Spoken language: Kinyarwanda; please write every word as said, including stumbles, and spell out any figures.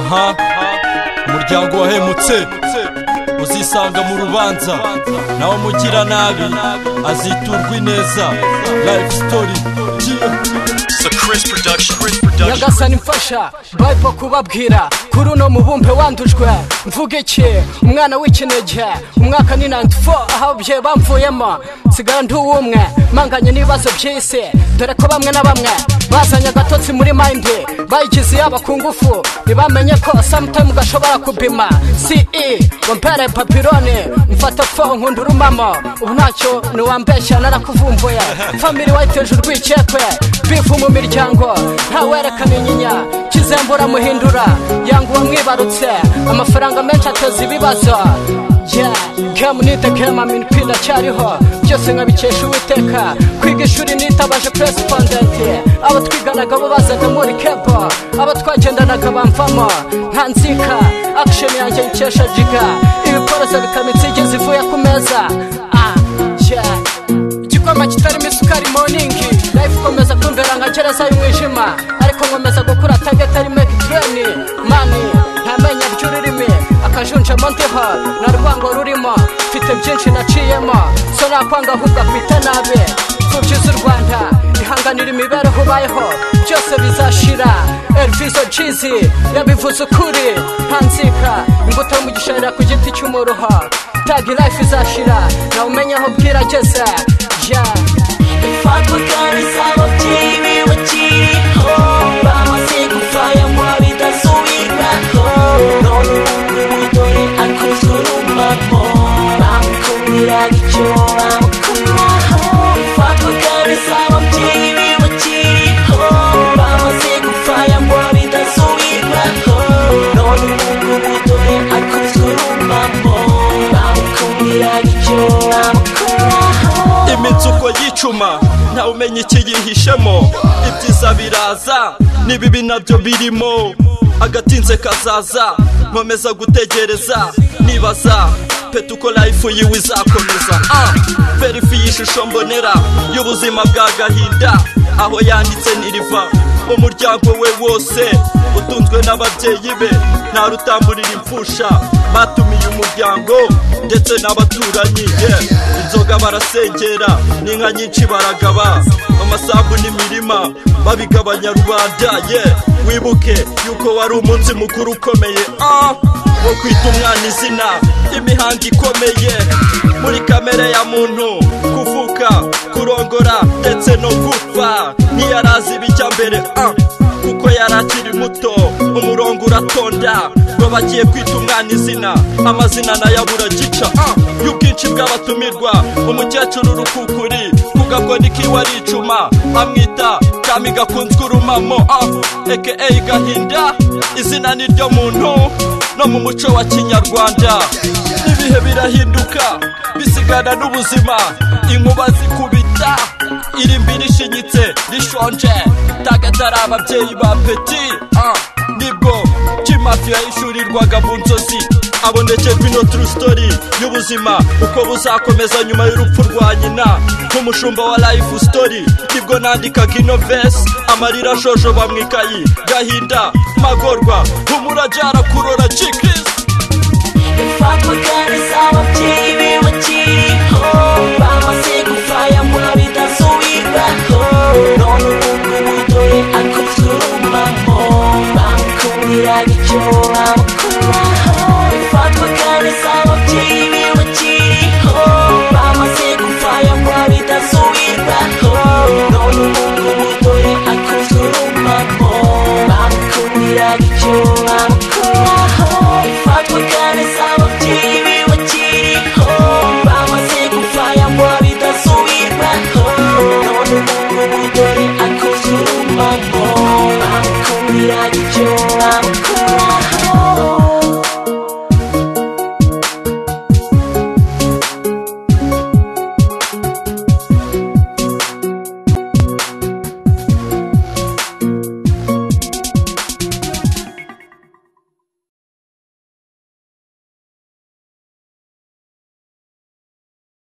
aha umuryango wahemutse uzisanga mu rubanza nawe mugira nabi aziturwa ineza. Life story The Chris Production. Chris Production. Nyagasani mfasha Bible kubabwira kuri uno mubumbe wandujwe mvuge iki umwana w'ikinege umwaka ni ninety-four aho bye bamvuyemo sigara nduwumwe manganye nibazo by'isi dore ko bamwe na bamwe bazanya gatotsi muri mind bayigize abakungufu nibamenye ko sometime gashobora kubima C E wampere papirone mfata fo nkundurumamo ubu ntacyo niwambeshya narakuvumbuye family wayiteje urwikekwe bifu mu miryango ntawerekana inyinya kizembura muhindura yangu wamwibarutse amafaranga menshi ateza ibibazo. Yeah, game nite game amin pila cyariho byose nkabikesha Uwiteka kwiga ishuri nitabaje correspondent abo twiganaga bo bazaga muri kepo abo twagendanaga bamvamo nta nzika action yanjye nkesha jiga ibiporoza bikamitse igeze ivuye ku meza. Ah yeah, igikoma kitarimo isukari morning life komeza kumbera nka gereza y'umwijima ariko nkomeza gukura target ari make train money ntamenya by'ururimi akajunja monteho narwango rurimo mfite byinshi naciyemo so nakwanga ahubwo kwita nabe tubyize u Rwanda ihanganira imibereho ubayeho byose bizashira. Elviso Chizi yabivuze ukuri ntanzika imbuto mu gishara ku giti cy'umuruho tag life izashira na umenya aho bwirageze. Yeah, ifatwa kandi saba by'ibi wakiriho bamaze gufaya mu bidasubirwaho none umugore akozwe n'umamo bamukundira icyo bamukuraho. Ifatwa kandi saba by'ibi wakiriho bamaze gufaya mu bidasubirwaho none umugore akozwe n'umamo bamukundira icyo bamukuraho. imitsuko y'icuma nta umenya ikiyihishemo ibyiza biraza n'ibibi nabyo birimo agatinze kazaza nkomeza gutegereza nibaza petuko life yiwe izakomeza. ah verify ishusho mbonera y'ubuzima bwa gahinda aho yanditse niriva umuryango we wose utunzwe n'ababyeyi be nta rutamburira impfusha batumiye umuryango ndetse n'abaturanyi. inzoga barasengera n'inka nyinshi baragaba amasambu n'imirima babigabanya rubanda. wibuke yuko wari umunsi mukuru ukomeye ah wo kwita umwana izina imihanda ikomeye muri kamere ya muntu kuvuka kurongora ndetse no gupfa ntiyarazi ibijya mbere ah kuko yarakiri muto umurongo uratonda ngo bagiye kwita umwana izina amazina nayabura gica ah y'ubwinshi bw'abatumirwa umukecuru urukukuri kugakoni kiwe ari icuma amwita kami gakunzwe urumamo ah aka gahinda izina ni ryo muntu no mu muco wa kinyarwanda. ibihe birahinduka bisigana n'ubuzima inkuba zikubita irimbira ishinyitse rishonje tagatara ababyeyi ba peti ah nibwo kimafiya yishurirwaga mu nzozi abonekerwa ino true story y'ubuzima uko buzakomeza nyuma y'urupfu rwa nyina nk'umushumba wa life story nibwo nandikaga ino verse amarira ashojoba mu ikayi gahinda magorwa umurajara kurora G Chris. Ifatwa kandi saba by'ibi